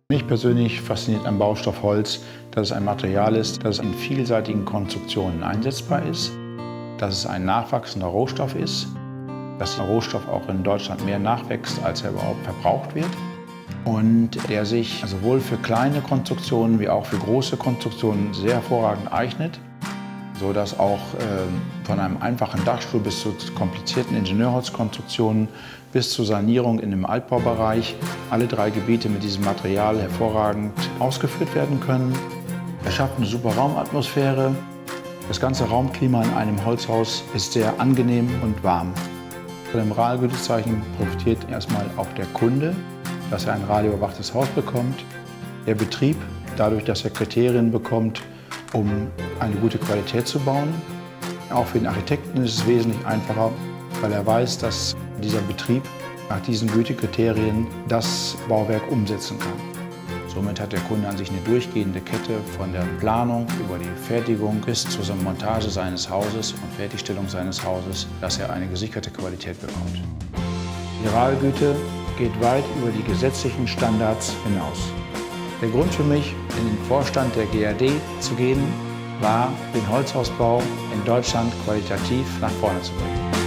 Mich persönlich fasziniert am Baustoff Holz, dass es ein Material ist, das in vielseitigen Konstruktionen einsetzbar ist, dass es ein nachwachsender Rohstoff ist, dass der Rohstoff auch in Deutschland mehr nachwächst, als er überhaupt verbraucht wird und der sich sowohl für kleine Konstruktionen wie auch für große Konstruktionen sehr hervorragend eignet, sodass auch von einem einfachen Dachstuhl bis zu komplizierten Ingenieurholzkonstruktionen bis zur Sanierung in dem Altbaubereich alle drei Gebiete mit diesem Material hervorragend ausgeführt werden können. Er schafft eine super Raumatmosphäre. Das ganze Raumklima in einem Holzhaus ist sehr angenehm und warm. Von dem RAL-Gütezeichen profitiert erstmal auch der Kunde, dass er ein RAL-überwachtes Haus bekommt. Der Betrieb, dadurch, dass er Kriterien bekommt, um eine gute Qualität zu bauen. Auch für den Architekten ist es wesentlich einfacher, weil er weiß, dass dieser Betrieb nach diesen Gütekriterien das Bauwerk umsetzen kann. Somit hat der Kunde an sich eine durchgehende Kette von der Planung über die Fertigung bis zur Montage seines Hauses und Fertigstellung seines Hauses, dass er eine gesicherte Qualität bekommt. Die RAL-Güte geht weit über die gesetzlichen Standards hinaus. Der Grund für mich, in den Vorstand der GAD zu gehen, war, den Holzhausbau in Deutschland qualitativ nach vorne zu bringen.